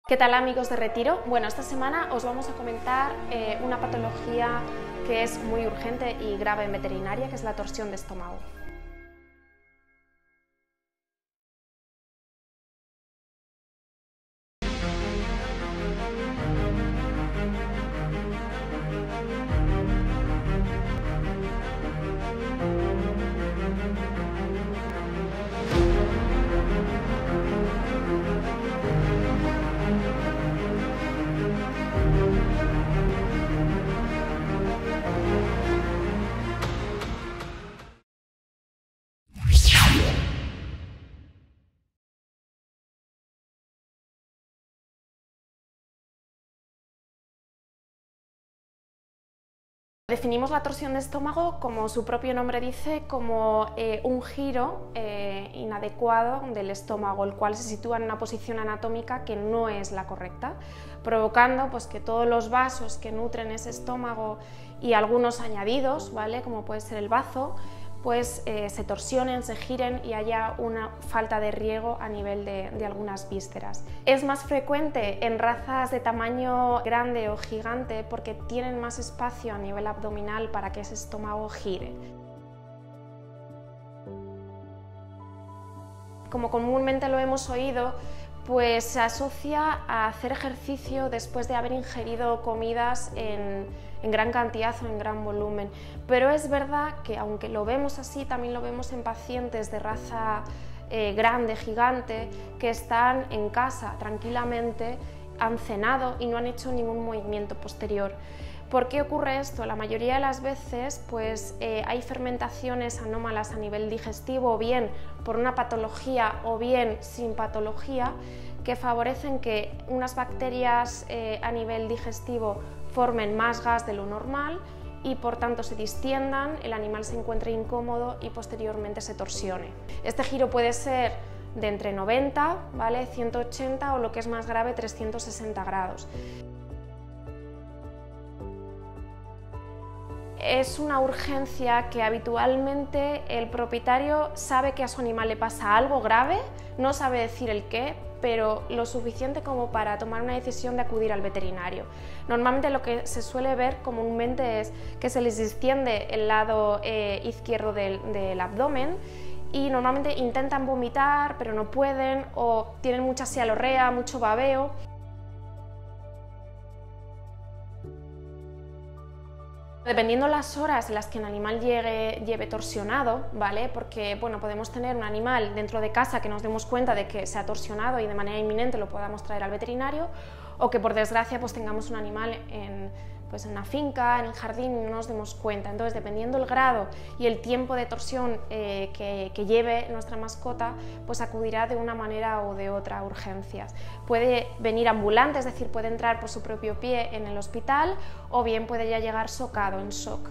¿Qué tal, amigos de Retiro? Bueno, esta semana os vamos a comentar una patología que es muy urgente y grave en veterinaria, que es la torsión de estómago. Definimos la torsión de estómago, como su propio nombre dice, como un giro inadecuado del estómago, el cual se sitúa en una posición anatómica que no es la correcta, provocando pues, que todos los vasos que nutren ese estómago y algunos añadidos, ¿vale? Como puede ser el bazo, pues se torsionen, se giren y haya una falta de riego a nivel de algunas vísceras. Es más frecuente en razas de tamaño grande o gigante porque tienen más espacio a nivel abdominal para que ese estómago gire. Como comúnmente lo hemos oído, pues se asocia a hacer ejercicio después de haber ingerido comidas en gran cantidad o en gran volumen. Pero es verdad que aunque lo vemos así, también lo vemos en pacientes de raza grande, gigante, que están en casa tranquilamente, han cenado y no han hecho ningún movimiento posterior. ¿Por qué ocurre esto? La mayoría de las veces pues, hay fermentaciones anómalas a nivel digestivo, o bien por una patología o bien sin patología, que favorecen que unas bacterias a nivel digestivo formen más gas de lo normal y por tanto se distiendan, el animal se encuentre incómodo y posteriormente se torsione. Este giro puede ser de entre 90, ¿vale? 180 o lo que es más grave 360 grados. Es una urgencia que habitualmente el propietario sabe que a su animal le pasa algo grave, no sabe decir el qué, pero lo suficiente como para tomar una decisión de acudir al veterinario. Normalmente lo que se suele ver comúnmente es que se les distiende el lado izquierdo del abdomen y normalmente intentan vomitar pero no pueden, o tienen mucha sialorrea, mucho babeo. Dependiendo las horas en las que el animal lleve torsionado, ¿vale? Porque bueno, podemos tener un animal dentro de casa que nos demos cuenta de que se ha torsionado y de manera inminente lo podamos traer al veterinario, o que por desgracia pues tengamos un animal en una finca, en el jardín, y no nos demos cuenta. Entonces, dependiendo el grado y el tiempo de torsión que lleve nuestra mascota, pues acudirá de una manera o de otra a urgencias. Puede venir ambulante, es decir, puede entrar por su propio pie en el hospital, o bien puede ya llegar socado, en shock.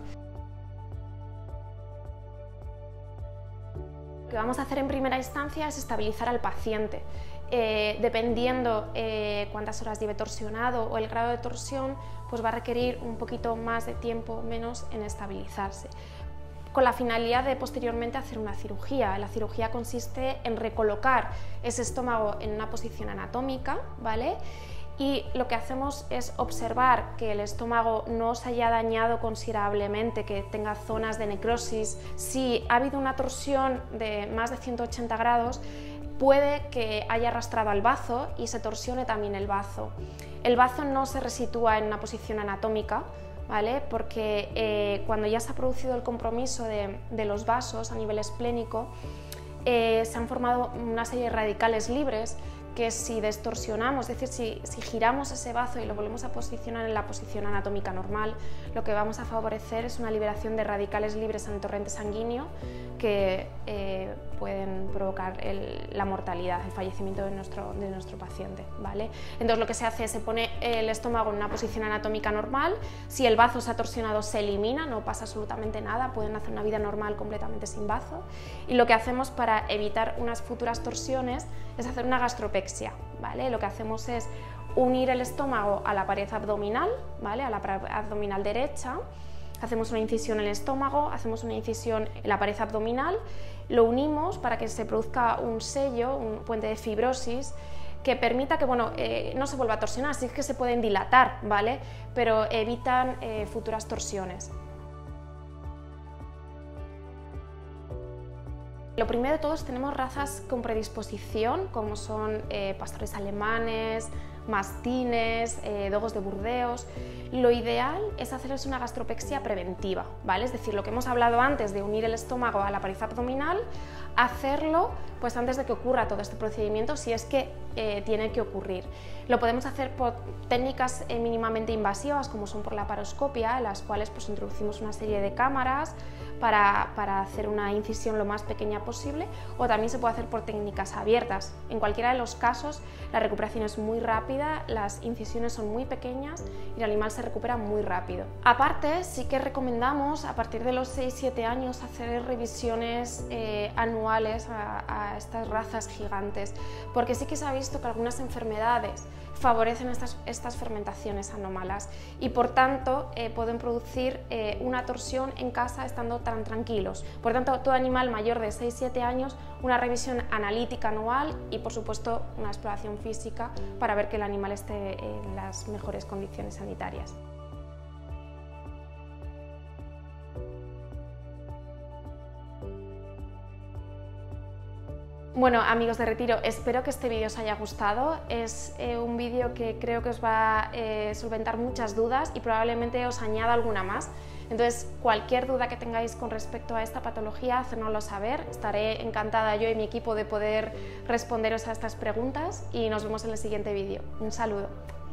Lo que vamos a hacer en primera instancia es estabilizar al paciente. Dependiendo cuántas horas lleve torsionado o el grado de torsión, pues va a requerir un poquito más de tiempo, menos, en estabilizarse, con la finalidad de posteriormente hacer una cirugía. La cirugía consiste en recolocar ese estómago en una posición anatómica, ¿vale? Y lo que hacemos es observar que el estómago no se haya dañado considerablemente, que tenga zonas de necrosis. Si ha habido una torsión de más de 180 grados, puede que haya arrastrado al bazo y se torsione también el bazo. El bazo no se resitúa en una posición anatómica, ¿vale? Porque cuando ya se ha producido el compromiso de los vasos a nivel esplénico, se han formado una serie de radicales libres que si distorsionamos, es decir, si giramos ese bazo y lo volvemos a posicionar en la posición anatómica normal, lo que vamos a favorecer es una liberación de radicales libres en el torrente sanguíneo que pueden provocar la mortalidad, el fallecimiento de nuestro paciente, ¿vale? Entonces lo que se hace es se pone el estómago en una posición anatómica normal. Si el bazo se ha torsionado, se elimina, no pasa absolutamente nada, pueden hacer una vida normal completamente sin bazo, y lo que hacemos para evitar unas futuras torsiones es hacer una gastropexia, ¿vale? Lo que hacemos es unir el estómago a la pared abdominal, ¿vale? A la pared abdominal derecha, hacemos una incisión en el estómago, hacemos una incisión en la pared abdominal, lo unimos para que se produzca un sello, un puente de fibrosis, que permita que no se vuelva a torsionar, sí que se pueden dilatar, ¿vale? Pero evitan futuras torsiones. Lo primero de todo es tenemos razas con predisposición, como son pastores alemanes, mastines, dogos de Burdeos. Lo ideal es hacerles una gastropexia preventiva, ¿vale? Es decir, lo que hemos hablado antes de unir el estómago a la pared abdominal, hacerlo pues antes de que ocurra todo este procedimiento, si es que tiene que ocurrir. Lo podemos hacer por técnicas mínimamente invasivas, como son por la laparoscopia, en las cuales pues introducimos una serie de cámaras para hacer una incisión lo más pequeña posible, o también se puede hacer por técnicas abiertas. En cualquiera de los casos la recuperación es muy rápida, las incisiones son muy pequeñas y el animal se recupera muy rápido. Aparte, sí que recomendamos a partir de los 6-7 años hacer revisiones anuales a estas razas gigantes, porque sí que se ha visto que algunas enfermedades favorecen estas fermentaciones anómalas y por tanto pueden producir una torsión en casa estando tan tranquilos. Por tanto, todo animal mayor de 6-7 años, una revisión analítica anual y por supuesto una exploración física para ver que el animal esté en las mejores condiciones sanitarias. Bueno, amigos de Retiro, espero que este vídeo os haya gustado. Es un vídeo que creo que os va a solventar muchas dudas y probablemente os añada alguna más. Entonces, cualquier duda que tengáis con respecto a esta patología, hacérnoslo saber. Estaré encantada yo y mi equipo de poder responderos a estas preguntas y nos vemos en el siguiente vídeo. Un saludo.